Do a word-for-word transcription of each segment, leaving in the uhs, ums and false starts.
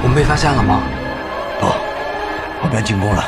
们被发现了吗？ 不，后边进攻了。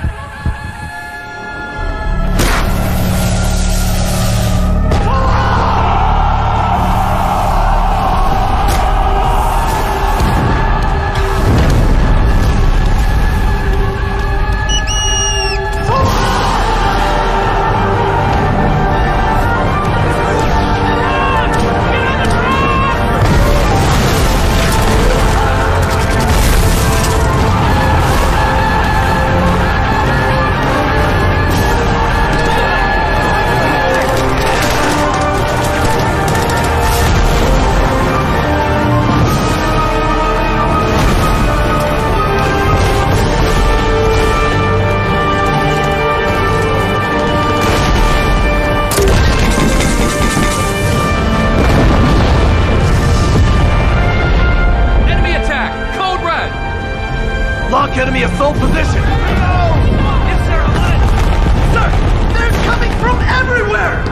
Enemy assault position! No! Is there a line? Sir! They're coming from everywhere!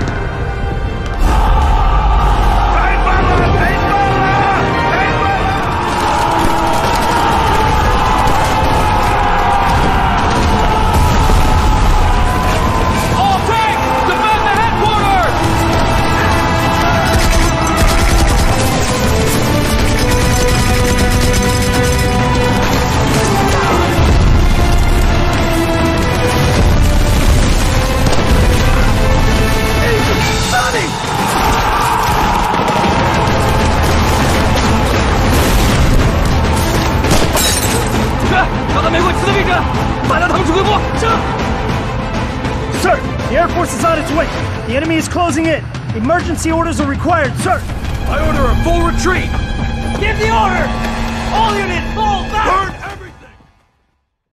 All tanks! Defend the headquarters! 找到美国刺敌者，马上腾出规模，撤 Sir, the Air Force is on its way. The enemy is closing in. Emergency orders are required, sir. I order a full retreat. Give the order! All units!